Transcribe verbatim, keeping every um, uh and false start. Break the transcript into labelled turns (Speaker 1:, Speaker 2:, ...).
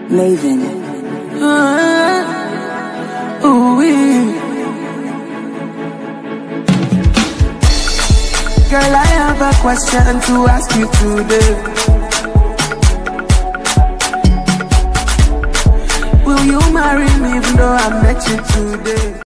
Speaker 1: Maven.
Speaker 2: Uh, ooh, girl, I have a question to ask you today. Will you marry me even though I met you today?